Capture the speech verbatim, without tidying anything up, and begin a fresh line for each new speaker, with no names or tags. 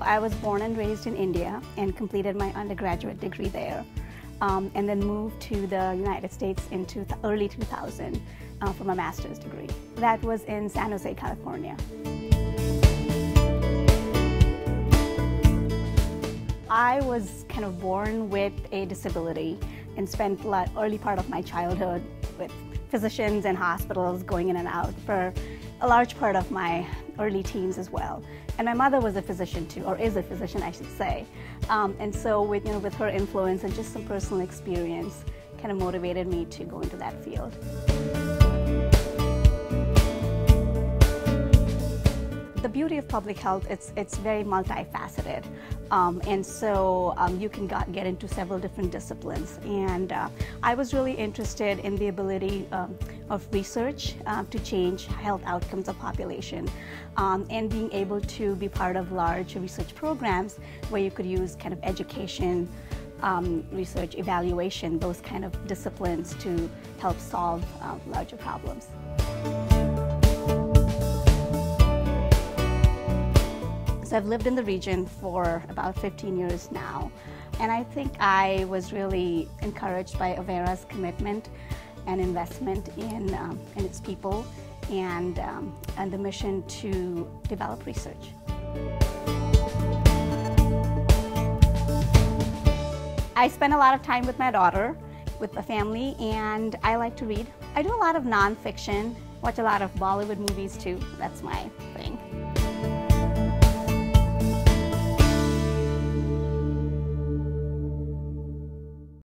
I was born and raised in India and completed my undergraduate degree there, um, and then moved to the United States in two, early two thousand uh, for my master's degree. That was in San Jose, California. I was kind of born with a disability and spent the early part of my childhood with physicians and hospitals going in and out for a large part of my early teens as well. And my mother was a physician too, or is a physician I should say. Um, and so with, you know, with her influence and just some personal experience kind of motivated me to go into that field. The beauty of public health, it's, it's very multifaceted. Um, and so um, you can got, get into several different disciplines. And uh, I was really interested in the ability um, of research uh, to change health outcomes of population, um, and being able to be part of large research programs where you could use kind of education, um, research, evaluation, those kind of disciplines to help solve uh, larger problems. So I've lived in the region for about fifteen years now, and I think I was really encouraged by Avera's commitment and investment in, um, in its people and, um, and the mission to develop research. I spend a lot of time with my daughter, with the family, and I like to read. I do a lot of nonfiction, watch a lot of Bollywood movies too. That's my